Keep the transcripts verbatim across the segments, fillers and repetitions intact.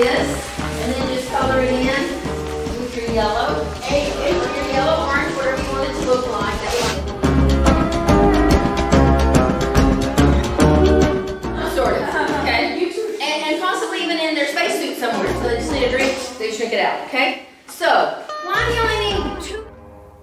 this, and then just color it in with your yellow, a, or your yellow, orange, whatever you want it to look like. Sort of, okay? And, and possibly even in their spacesuit somewhere. So they just need a drink, they shrink it out, okay? So, why do you only need two?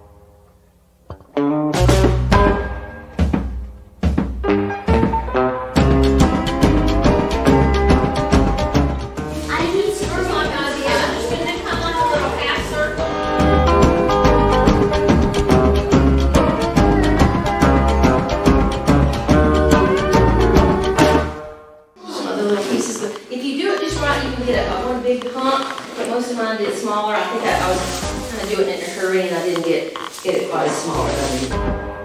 Big hump, but most of mine did smaller. I think I, I was kind of doing it in a hurry and I didn't get, get it quite as smaller.